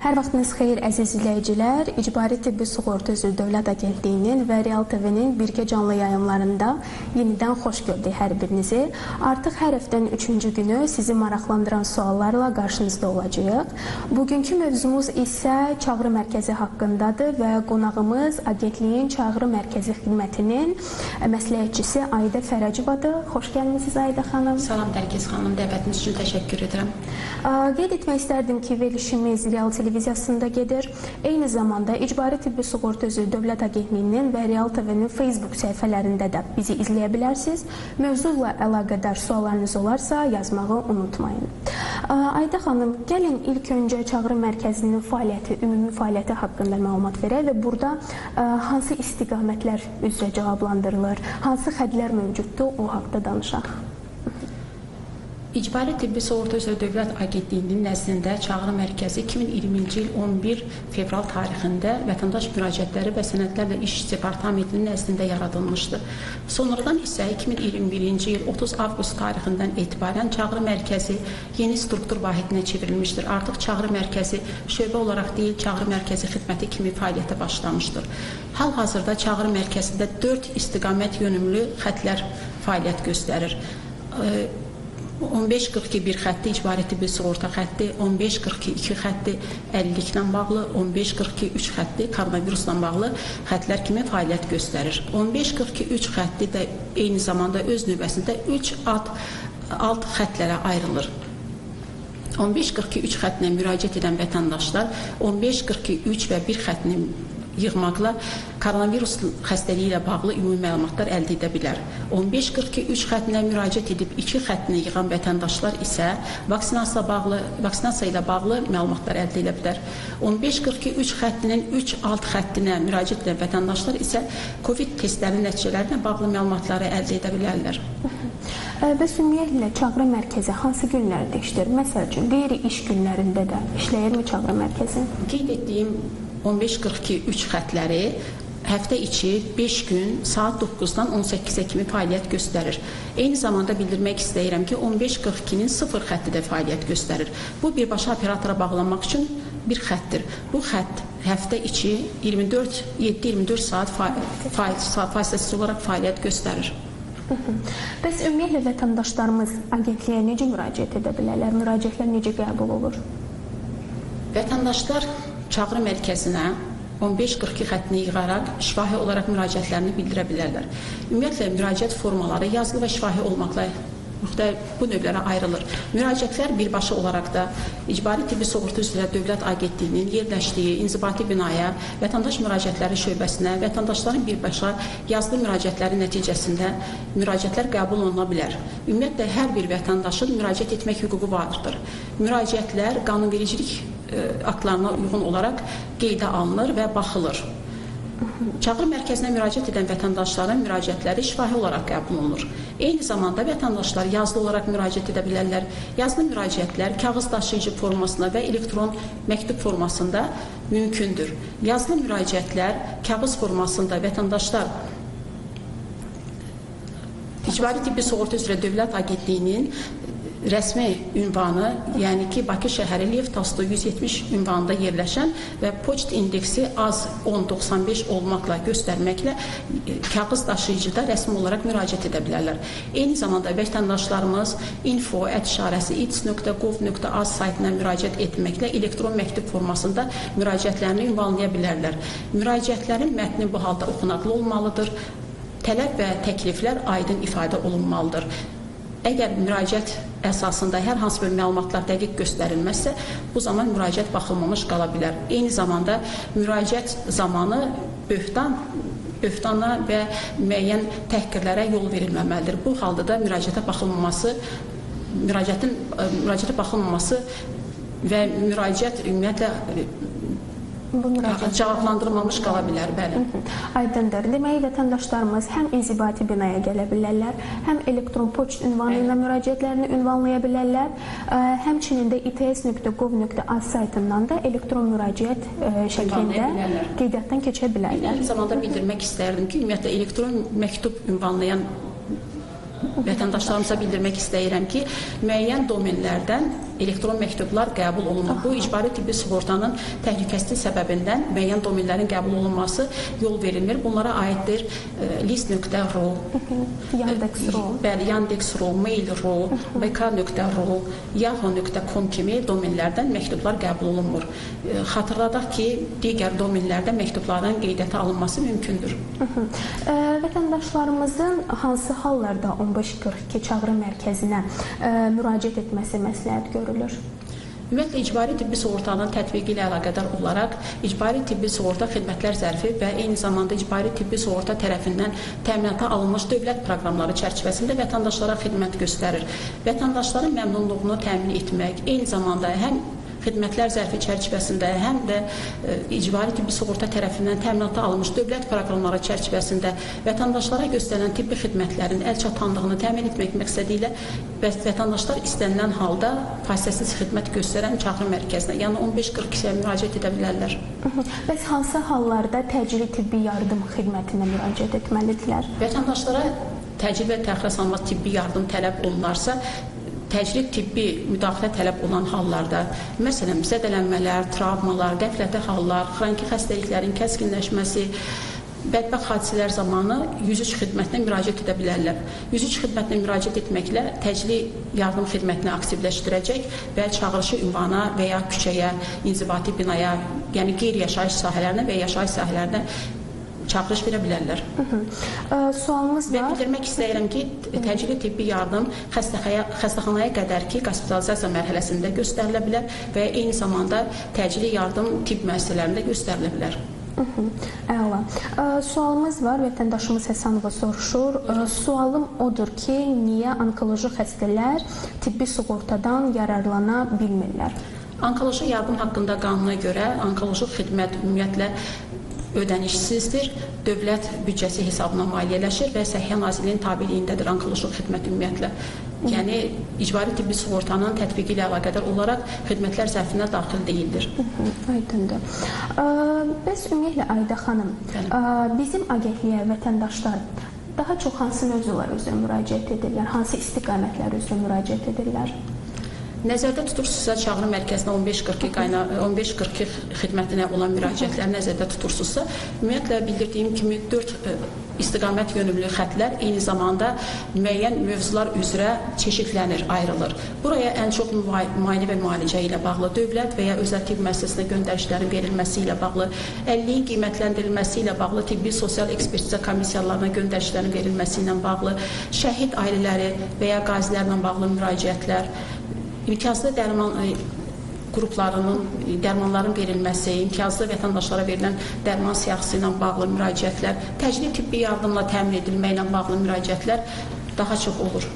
Hər vaxtınız xeyir əziz izləyicilər. İcbari Tibbi Sığorta üzrə Dövlət Agentliyinin və Real TV-nin birgə canlı yayımlarında yenidən xoş gördük hər birinizi. Artıq hər həftənin 3-cü günü sizi maraqlandıran suallarla qarşınızda olacağıq. Bugünkü mövzumuz isə çağrı mərkəzi haqqındadır və qonağımız Agentliyin çağrı mərkəzi xidmətinin məsləhətçisi Ayda Fərəcivadır. Xoş gəlmisiniz Ayda xanım. Salam Dərkiz xanım, dəvətiniz üçün təşəkkür edirəm. Qeyd etmək istərdim ki, verilişimiz Real televiziyasında gedir. Eyni zamanda İcbari Tibbi Sığorta üzrə Dövlət Agentliyinin və Real TV-nin Facebook səhifələrində də bizi izləyə bilərsiniz. Mövzuyla əlaqədar suallarınız olarsa yazmağı unutmayın. Ayda xanım, gəlin ilk öncə çağrı mərkəzinin fəaliyyəti, ümumi fəaliyyəti haqqında məlumat verək və burada hansı istiqamətlər üzrə cavablandırılır, hansı xəttlər mövcuddur, o haqda danışaq. İcbari Tibbi Sığorta üzrə Dövlət Agentliyinin nəzdində çağrı mərkəzi 2020-ci il 11 fevral tarixində Vətəndaş Müraciətləri və Sənədlərlə İş Departamentinin nəzdində yaradılmışdır. Sonradan isə 2021-ci il 30 avqust tarixindən etibarən çağrı mərkəzi yeni struktur vahidinə çevrilmişdir. Artıq çağrı mərkəzi şöbə olaraq deyil, çağrı mərkəzi xidməti kimi fəaliyyətə başlamışdır. Hal-hazırda çağrı mərkəzində 4 istiqamət yönümlü xəttlər fəaliyyət göstərir. 1542 xətti İcbari Tibbi Sığorta xətti, 1542 xətti əlilliklə bağlı, 1542 xətti koronavirusla bağlı xəttlər kimi fəaliyyət göstərir. 1542 xətti də eyni zamanda öz növbəsində 3 alt xəttlərə ayrılır. 1542 xəttinə müraciət edən vətəndaşlar 1543 və 1 xəttini yığmaqla koronavirus xəstəliyi ilə bağlı ümumi məlumatlar əldə edə bilər. 1542 xəttinə müraciət edib 2 xəttini yığan vətəndaşlar isə vaksinasiya ilə bağlı məlumatlar əldə edə bilər. 1542 xəttinin 3 alt xəttinə müraciət edən vətəndaşlar isə COVID testlərinin nəticələrinə bağlı məlumatları əldə edə bilərlər. Bəs ümumiyyətlə çağrı mərkəzi hansı günlərdə işləyir? Məsəl üçün, qeyri-iş günlərində də işləyirmi çağrı mərkəzi? Qeyd etdiyim 1542 xətləri həftə içi 5 gün saat 9-dan 18-ə kimi fəaliyyət göstərir. Eyni zamanda bildirmək istəyirəm ki, 1542-nin 0 xətti də fəaliyyət göstərir. Bu birbaşa operatora bağlanmaq üçün bir xəttdir. Bu xətt həftə içi 7-24 saat fasiləsiz olaraq fəaliyyət göstərir. Bəs ümumiyyətlə vətəndaşlarımız agentliyə necə müraciət edə bilərlər? Müraciətlər necə qəbul olur? Vətəndaşlar çağrı mərkəzinə 1542 xəttini yığaraq şifahi olaraq müraciətlərini bildirə bilərlər. Ümumiyyətlə, müraciət formaları yazılı və şifahi olmaqla bu növlərə ayrılır. Müraciətlər birbaşa olaraq da İcbari Tibbi Sığorta üzrə Dövlət Agentliyinin yerləşdiyi inzibati binaya, vətəndaş müraciətləri şöbəsinə, vətəndaşların birbaşa yazılı müraciətləri nəticəsində müraciətlər qəbul oluna bilər. Ümumiyyətlə, hər bir vətəndaşın müraciət etmək hüququ vardır. Müraciətlər qanunvericilik aktlarına uyğun olaraq qeydə alınır və baxılır. Çağrı mərkəzinə müraciət edən vətəndaşların müraciətləri şifahi olaraq qəbul olunur. Eyni zamanda vətəndaşlar yazılı olaraq müraciət edə bilərlər. Yazılı müraciətlər kağız daşıyıcı formasında və elektron məktub formasında mümkündür. Yazılı müraciətlər kağız formasında vətəndaşlar İcbari Tibbi Sığorta üzrə Dövlət Agentliyinin rəsmi ünvanı, yəni ki, Bakı şəhəri Lev Tolstoy 170 ünvanında yerləşən və poçt indeksi az 1095 olmaqla göstərməklə kağız daşıyıcıda rəsmi olaraq müraciət edə bilərlər. Eyni zamanda vətəndaşlarımız info@its.gov.az saytına müraciət etməklə elektron məktub formasında müraciətlərini ünvanlaya bilərlər. Müraciətlərin mətni bu halda oxunaqlı olmalıdır. Tələb və təkliflər aydın ifadə olunmalıdır. Əgər müraciət əsasında hər hansı bir məlumatlar dəqiq göstərilməzsə, bu zaman müraciət baxılmamış qala bilər. Eyni zamanda müraciət zamanı böhtana və müəyyən təhqirlərə yol verilməməlidir. Bu halda da müraciətə baxılmaması və müraciət ümumiyyətlə cavablandırılmamış qala bilər, bəli. Aydındır. Demək, vətəndaşlarımız həm inzibati binaya gələ bilərlər, həm elektron poçt ünvanı ilə müraciətlərini ünvanlaya bilərlər, həmçinin də its.gov.az saytından da elektron müraciət şəklində qeydiyyatdan keçə bilərlər. Eyni zamanda bildirmək istərdim ki, ümumiyyətlə elektron məktub ünvanlayan vətəndaşlarımıza bildirmək istəyirəm ki, müəyyən domenlərdən elektron məktublar qəbul olunur. Bu, icbari tibbi sığortanın təhlükəsizlik səbəbindən müəyyən domenlərin qəbul olunması yol verilmir. Bunlara aiddir list.ru, Yandex.ru, Mail.ru, vk.ru, yahoo.com kimi domenlərdən məktublar qəbul olunmur. Xatırladaq ki, digər domenlərdə məktubların qeydiyyata alınması mümkündür. Vətəndaşlarımızın hansı hallarda 1542 çağrı mərkəzinə müraciət etməsi məsləhət görülür? Ümumiyyətlə, icbari tibbi sığortanın tətbiqi ilə əlaqədar olaraq icbari tibbi sığorta xidmətlər zərfi və eyni zamanda icbari tibbi sığorta tərəfindən təminata alınmış dövlət proqramları çərçivəsində vətəndaşlara xidmət göstərir. Vətəndaşların məmnunluğunu təmin etmək, eyni zamanda həm xidmətlər zərfi çərçivəsində, həm də icbari tibbi sığorta tərəfindən təminata alınmış dövlət proqramları çərçivəsində vətəndaşlara göstərilən tibbi xidmətlərin əlçatanlığını təmin etmək məqsədi ilə vətəndaşlar istənilən halda fasiləsiz xidmət göstərən çağrı mərkəzinə, yəni 1542-yə müraciət edə bilərlər. Bəs hansı hallarda təcili tibbi yardım xidmətinə müraciət etməlidirlər? Vətəndaşlara təcil və təxirəsalınmaz tibbi yardım tələb olunarsa, təcili tibbi müdaxilə tələb olan hallarda, məsələn, zədələnmələr, travmalar, qəflətli hallar, xroniki xəstəliklərin kəskinləşməsi, bədbəxt hadisələr zamanı 103 xidmətinə müraciət edə bilərlər. 103 xidmətinə müraciət etməklə təcili yardım xidmətini aktivləşdirəcək və çağırışı ünvana və ya küçəyə, inzibati binaya, yəni qeyri-yaşayış sahələrinə və yaşayış sahələrinə çağırış verə bilərlər. Sualımız var. Və bildirmək istəyirəm ki, təcili tibbi yardım xəstəxanaya qədər ki, hospitalizasiya mərhələsində göstərilə bilər və eyni zamanda təcili yardım tibb müəssisələrində göstərilə bilər. Əla. Sualımız var. Vətəndaşımız Həsənova soruşur. Sualım odur ki, niyə onkoloji xəstələr tibbi sığortadan yararlana bilmirlər? Onkoloji yardım haqqında qanuna görə onkoloji xidmət ümumiyyətlə ödənişsizdir, dövlət büdcəsi hesabına maliyyələşir və Səhiyyə Nazirliyinin tabeliyindədir onkoloji xidmət ümumiyyətlə. Yəni, icbari tibbi sığortanın tətbiqi ilə əlaqədar olaraq xidmətlər zərfinə daxil deyildir. Aydındır. Bəs ümumiyyətlə, Ayda xanım, bizim agentliyə vətəndaşlar daha çox hansı mövzular üzrə müraciət edirlər, hansı istiqamətlər üzrə müraciət edirlər? Nəzərdə tutursunuzsa, çağrı mərkəzinə 1542 xidmətinə olan müraciətləri nəzərdə tutursunuzsa, ümumiyyətlə bildirdiyim kimi 4 istiqamət yönümlü xətlər eyni zamanda müəyyən mövzular üzrə çeşidlənir, ayrılır. Buraya ən çox müayinə və müalicə ilə bağlı, dövlət və ya özəl tibb müəssisəsinə göndərişlərin verilməsi ilə bağlı, əlilliyin qiymətləndirilməsi ilə bağlı, tibbi sosial ekspertizə komissiyalarına göndərişlərin verilməsi ilə bağlı, şəhid ailələri və ya qazilərlə bağlı müraciətlər, imtiyazlı dərman dərmanların verilməsi, imtiyazlı vətəndaşlara verilən dərman siyahısı ilə bağlı müraciətlər, təcili tibbi yardımla təmin edilməklə bağlı müraciətlər daha çox olur.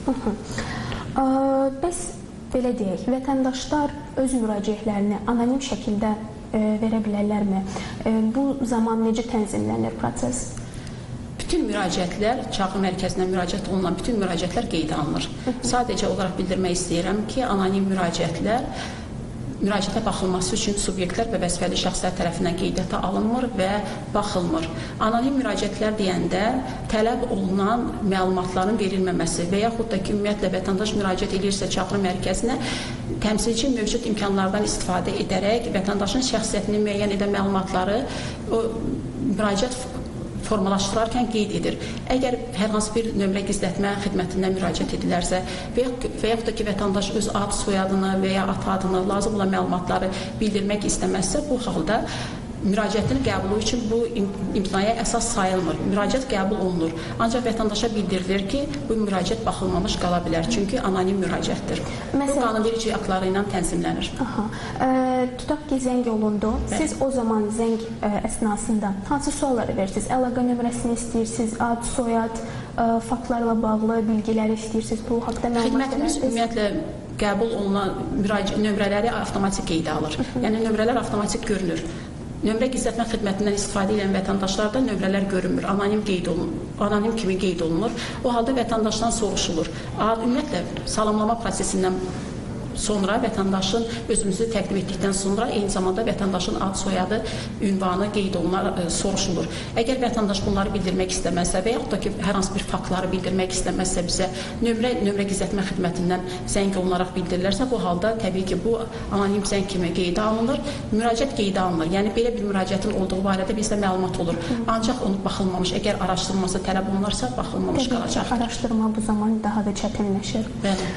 Bəs belə deyək, vətəndaşlar öz müraciətlərini anonim şəkildə verə bilərlərmi? Bu zaman necə tənzimlənir proses? Bütün müraciətlər, çağrı mərkəzinə müraciət olunan bütün müraciətlər qeydə alınır. Sadəcə olaraq bildirmək istəyirəm ki, anonim müraciətlər müraciətə baxılması üçün subyektlər və vəzifəli şəxslər tərəfindən qeydiyyata alınmır və baxılmır. Anonim müraciətlər deyəndə tələb olunan məlumatların verilməməsi və yaxud da ki, ümumiyyətlə vətəndaş müraciət edirsə çağrı mərkəzinə təmsilçi mövcud imkanlardan istifadə edərək vətəndaşın şəxsiyyətini müəyyən edən məlumatları o müraciət formalaşdırarkən qeyd edir. Əgər hər hansı bir nömrə gizlətmə xidmətindən müraciət edilərsə və yaxud da ki, vətəndaş öz ad, soyadını və ya ata adını, lazım olan məlumatları bildirmək istəməzsə, bu halda müraciətin qəbulu üçün bu imtinaya əsas sayılmır. Müraciət qəbul olunur. Ancaq vətəndaşa bildirilir ki, bu müraciət baxılmamış qala bilər. Çünki anonim müraciətdir. Bu qanunverici aktları ilə tənzimlənir. Tutaq ki, zəng olundu. Siz o zaman zəng əsnasında hansı sualları verirsiniz? Əlaqə nömrəsini istəyirsiniz, ad, soyad, faktlarla bağlı bilgiləri istəyirsiniz? Bu haqda məlumat xidmətimiz ümumiyyətlə qəbul olunan nömrələri avtomatik qeydə alır. Yəni, nömrələr avtomatik görünür. Nömrə gizlətmə xidmətindən istifadə edən vətəndaşlarda nömrələr görünmür, anonim kimi qeyd olunur. O halda vətəndaşdan soruşulur. Ümumiyyətlə, salamlama prosesindən sonra vətəndaşın özümüzü təqdim etdikdən sonra eyni zamanda vətəndaşın ad, soyadı, ünvanı qeyd olunar, soruşulur. Əgər vətəndaş bunları bildirmək istəməzsə və yaxud da ki, hər hansı bir faktları bildirmək istəməzsə bizə nömrə gizlətmə xidmətindən zəng olunaraq bildirilərsə, bu halda təbii ki, bu anonim zəng kimi qeydə alınır, müraciət qeydə alınır. Yəni, belə bir müraciətin olduğu barədə bizdə məlumat olur. Ancaq onu baxılmamış, əgər araşdırılması tələb olunarsa, baxılmamış qalacaq. Araşdırma bu zaman daha da çətinləşir. Bəli.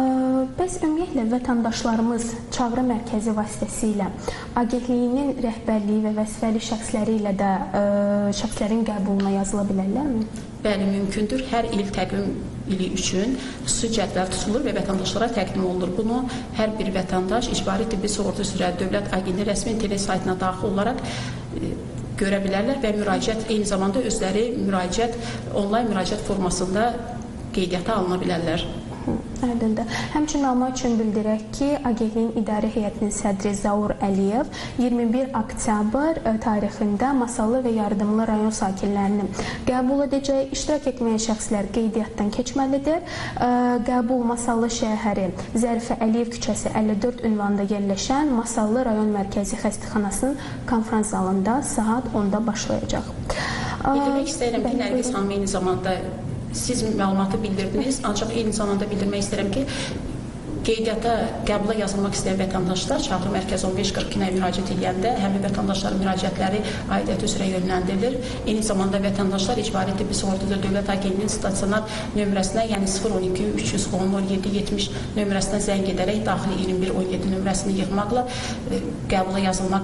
Bəs ümumiyyətlə vətəndaşlarımız çağrı mərkəzi vasitəsilə agentliyinin rəhbərliyi və vəzifəli şəxsləri ilə də şəxslərin qəbuluna yazıla bilərlərmi? Bəli, mümkündür. Hər il təqvim ili üçün xüsusi cədvəl tutulur və vətəndaşlara təqdim olunur. Bunu hər bir vətəndaş icbari tibbi sığorta üzrə Dövlət Agentliyi rəsmi internet saytına daxil olaraq görə bilərlər və müraciət eyni zamanda özləri onlayn müraciət formasında qeydiyyata alına bilərlər. Aydındır. Həmçinin məlumat üçün bildirək ki, Agentliyin İdarə Heyətinin sədri Zaur Əliyev 21 oktyabr tarixində Masallı və Yardımlı rayon sakinlərini qəbul edəcək. İştirak etməyən şəxslər qeydiyyatdan keçməlidir. Qəbul Masallı şəhəri Zərifə Əliyev küçəsi 54 ünvanında yerləşən Masallı rayon mərkəzi xəstəxanasının konfrans zalında saat 10-da başlayacaq. Bildirmək istəyirəm ki, Nərgiz xanım eyni zamanda siz məlumatı bildirdiniz, ancaq eyni zamanda bildirmək istəyirəm ki, qeydiyyata, qəbula yazılmaq istəyən vətəndaşlar çağrı mərkəz 1542-nə müraciət edəndə həmin vətəndaşların müraciətləri aidiyyət üzrə yönləndirilir. Eyni zamanda vətəndaşlar icbari tibbi sığorta üzrə Dövlət Agentliyinin stasionar nömrəsinə, yəni 012 310 07 70 nömrəsinə zəng edərək daxili 21 17 nömrəsini yığmaqla qəbula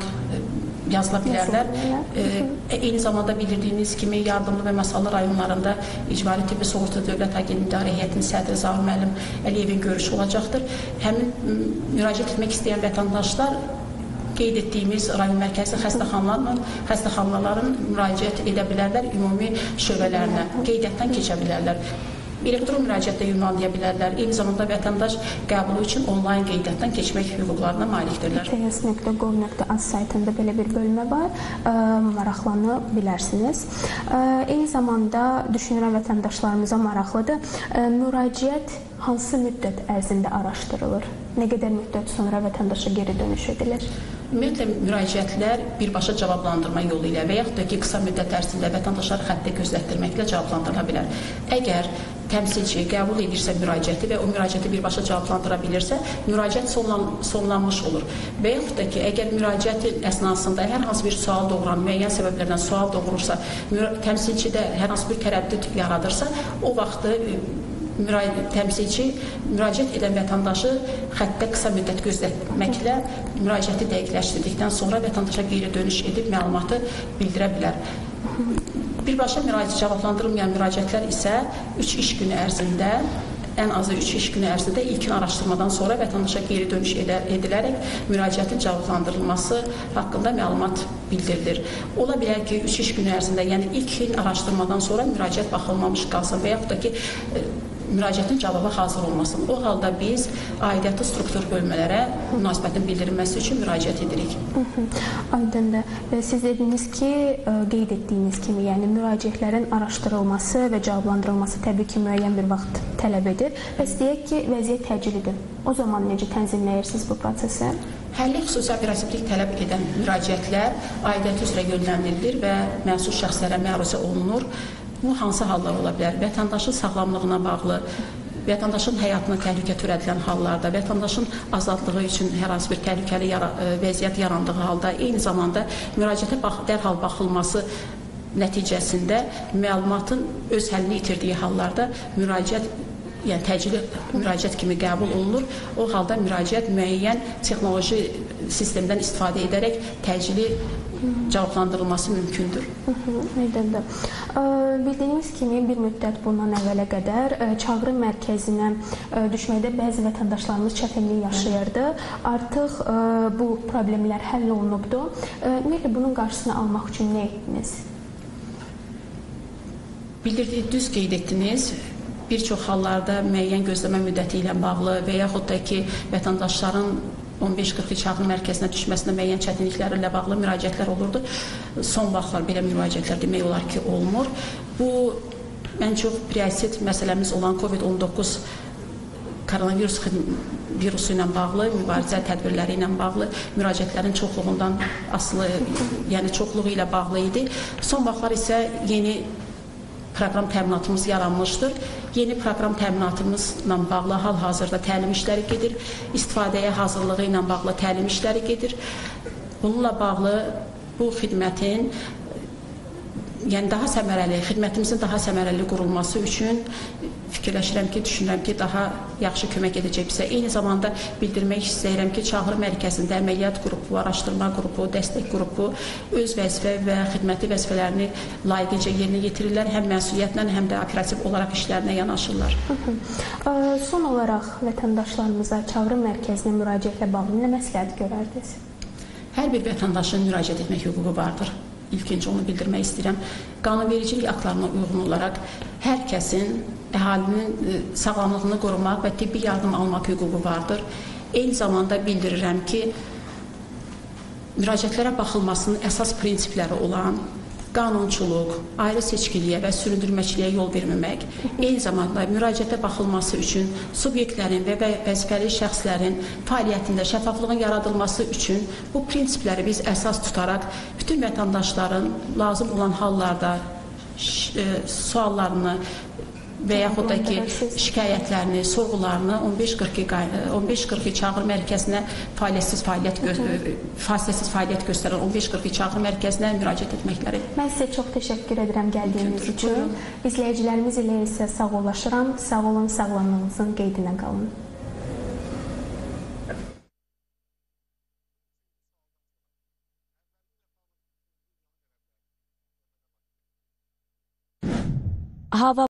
yazıla bilərlər. Eyni zamanda bildirdiyiniz kimi Yardımlı və Masallı rayonlarında icbari tibbi sığorta Dövlət Agentliyi İdarə Heyətinin sədri Zaur müəllim Əliyevin görüşü olacaqdır. Həmin müraciət etmək istəyən vətəndaşlar qeyd etdiyimiz rayon mərkəzi xəstəxanaların müraciət edə bilərlər ümumi şöbələrinə, qeydiyyatdan keçə bilərlər. Elektron müraciətlə ünvanlaya bilərlər. Eyni zamanda vətəndaş qəbulu üçün onlayn qeydiyyatdan keçmək hüquqlarına malikdirlər. ts.gov.az saytında belə bir bölmə var. Maraqlana bilərsiniz. Eyni zamanda düşünürəm vətəndaşlarımıza maraqlıdır. Müraciət hansı müddət ərzində araşdırılır? Nə qədər müddət sonra vətəndaşa geri dönüş edilir? Ümumiyyətlə, müraciətlər birbaşa cavablandırma yolu ilə və yaxud da ki, qısa müddət ərzində vətəndaşları xəttə gözlətdirməklə cavablandırıla bilər. Əgər təmsilçi qəbul edirsə müraciəti və o müraciəti birbaşa cavablandıra bilirsə, müraciət sonlanmış olur. Və yaxud da ki, əgər müraciətin əsnasında hər hansı bir sual doğuran, müəyyən səbəblərdən sual doğurursa, təmsilçidə hər hansı bir tərəddüd yaradırsa, o vaxtı təmsilçi müraciət edən vətəndaşı xəttə qısa müddət gözlətməklə müraciəti dəqiqləşdirdikdən sonra vətəndaşa geri dönüş edib məlumatı bildirə bilər. Birbaşa cavablandırılmayan müraciətlər isə 3 iş günü ərzində, ən azı 3 iş günü ərzində ilkin araşdırmadan sonra vətəndaşa geri dönüş edilərək müraciətin cavablandırılması haqqında məlumat bildirilir. Ola bilər ki, 3 iş günü ərzində, yəni ilkin araşdırmadan sonra müraciət baxılmamış qalsın və yaxud da ki, müraciətin cavabı hazır olmasın. O halda biz aidiyyatı struktur bölmələrə münasibətin bildirilməsi üçün müraciət edirik. Aydındır. Siz dediniz ki, qeyd etdiyiniz kimi, yəni müraciətlərin araşdırılması və cavablandırılması təbii ki, müəyyən bir vaxt tələb edir. Bəs deyək ki, vəziyyət təcilidir. O zaman necə tənzimləyirsiniz bu prosesi? Həlli xüsusi operativlik tələb edən müraciətlər aidiyyat üzrə yönləndirilir və məsul şəxslərə məruzə olunur. Bu hansı hallar ola bilər? Vətəndaşın sağlamlığına bağlı, vətəndaşın həyatına təhlükə törədilən hallarda, vətəndaşın azadlığı üçün hər hansı bir təhlükəli vəziyyət yarandığı halda, eyni zamanda müraciətə dərhal baxılması nəticəsində məlumatın öz həllini itirdiyi hallarda müraciət, yəni təcili müraciət kimi qəbul olunur. O halda müraciət müəyyən texnoloji sistemdən istifadə edərək təcili cavablandırılması mümkündür. Aydındır. Bildiyimiz kimi bir müddət bundan əvvələ qədər çağrı mərkəzinə düşməkdə bəzi vətəndaşlarımız çətinlik yaşayırdı. Artıq bu problemlər həll olunubdur. Ümumiyyətlə bunun qarşısını almaq üçün nə etdiniz? Bildirdiyiniz, düz qeyd etdiniz. Bir çox hallarda müəyyən gözləmə müddəti ilə bağlı və yaxud da ki, vətəndaşların 15-42 çağrı mərkəzinə düşməsinə müəyyən çətinliklərlə bağlı müraciətlər olurdu. Son vaxtlar belə müraciətlər demək olar ki, olmur. Bu, ən çox prioritet məsələmiz olan COVID-19 koronavirus virusu ilə bağlı, mübarizə tədbirləri ilə bağlı müraciətlərin çoxluğundan asılı, yəni çoxluğu ilə bağlı idi. Son vaxtlar isə yeni proqram təminatımız yaranmışdır. Yeni proqram təminatımızla bağlı hal-hazırda təlim işləri gedir. İstifadəyə hazırlığı ilə bağlı təlim işləri gedir. Bununla bağlı bu xidmətin yəni daha səmərəli, xidmətimizin daha səmərəli qurulması üçün fikirləşirəm ki, düşünürəm ki, daha yaxşı kömək edəcək bizə. Eyni zamanda bildirmək istəyirəm ki, Çağrı mərkəzində əməliyyat qrupu, araşdırma qrupu, dəstək qrupu öz vəzifə və xidməti vəzifələrini layiqincə yerinə yetirirlər. Həm məsuliyyətlə, həm də operativ olaraq işlərinə yanaşırlar. Son olaraq vətəndaşlarımıza Çağrı mərkəzinə müraciətlə bağlı nə məsləhət görərdiniz? Hər bir vətəndaşın müraciət etmək hüququ vardır. İlkinci onu bildirmək istəyirəm. Qanunvericilik aktlarına uyğun olaraq hər kəsin əhalinin sağlamlığını qorumaq və tibbi yardım almaq hüququ vardır. Eyni zamanda bildirirəm ki, müraciətlərə baxılmasının əsas prinsipləri olan qanunçuluq, ayrı seçkiliyə və süründürməçiliyə yol verməmək, eyni zamanda müraciətə baxılması üçün subyektlərin və vəzifəli şəxslərin fəaliyyətində şəffaflığın yaradılması üçün bu prinsipləri biz əsas tutaraq bütün vətəndaşların lazım olan hallarda suallarını və yaxud da ki, şikayətlərini, sorğularını 1542 Çağrı mərkəzinə fasiləsiz fəaliyyət göstərən 1542 Çağrı mərkəzinə müraciət etməkləri. Mən sizə çox təşəkkür edirəm gəldiyiniz üçün. İzləyicilərimiz ilə isə sağollaşıram. Sağ olun, sağlamlığınızın qeydinə qalın. Hava